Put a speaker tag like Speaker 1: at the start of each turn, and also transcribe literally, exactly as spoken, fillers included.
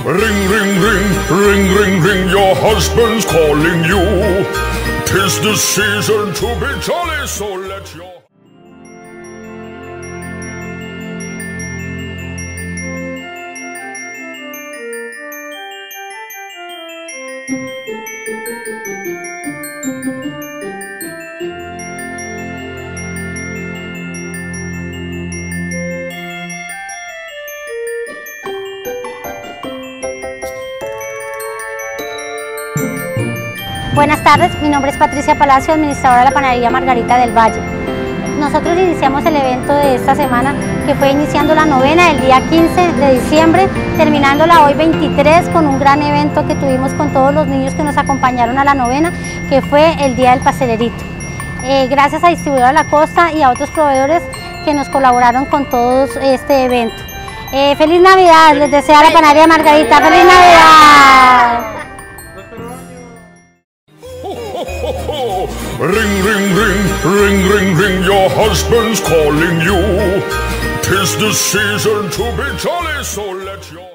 Speaker 1: Ring, ring, ring, ring, ring, ring, your husband's calling you. 'Tis the season to be jolly, so let your...
Speaker 2: Buenas tardes, mi nombre es Patricia Palacio, administradora de la Panadería Margarita del Valle. Nosotros iniciamos el evento de esta semana, que fue iniciando la novena el día quince de diciembre, terminándola hoy veintitrés con un gran evento que tuvimos con todos los niños que nos acompañaron a la novena, que fue el Día del Pastelerito. Eh, gracias a Distribuidora La Costa y a otros proveedores que nos colaboraron con todo este evento. Eh, ¡Feliz Navidad! Les desea la Panadería Margarita. ¡Feliz Navidad!
Speaker 1: Ring, ring, ring, ring, ring, ring, your husband's calling you. 'Tis the season to be jolly, so let your...